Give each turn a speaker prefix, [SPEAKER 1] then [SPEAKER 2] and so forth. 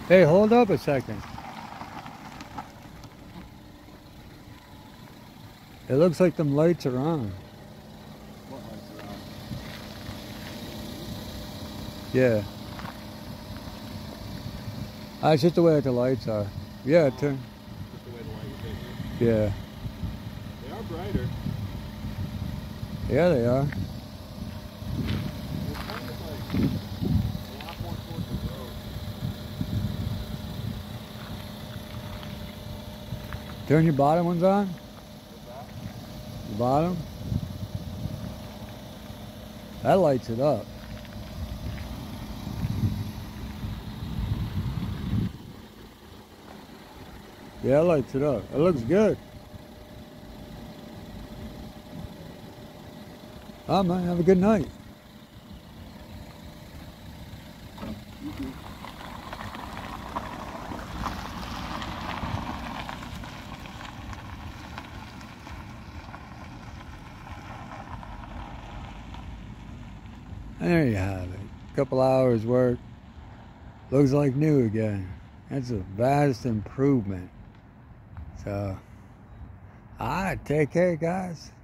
[SPEAKER 1] Hey, hold up a second. It looks like them lights are on.
[SPEAKER 2] What lights are on?
[SPEAKER 1] Yeah. It's just the way that the lights are. Yeah, turn.
[SPEAKER 2] Just the way the light was hitting
[SPEAKER 1] Yeah.
[SPEAKER 2] you. They are brighter.
[SPEAKER 1] Yeah, they are.
[SPEAKER 2] They're kind of like a lot more towards the road.
[SPEAKER 1] Turn your bottom ones on.
[SPEAKER 2] What's that?
[SPEAKER 1] The bottom. That lights it up. Yeah, it lights it up. It looks good. Oh man, have a good night. And there you have it. A couple hours work. Looks like new again. That's a vast improvement. So, alright, take care, guys.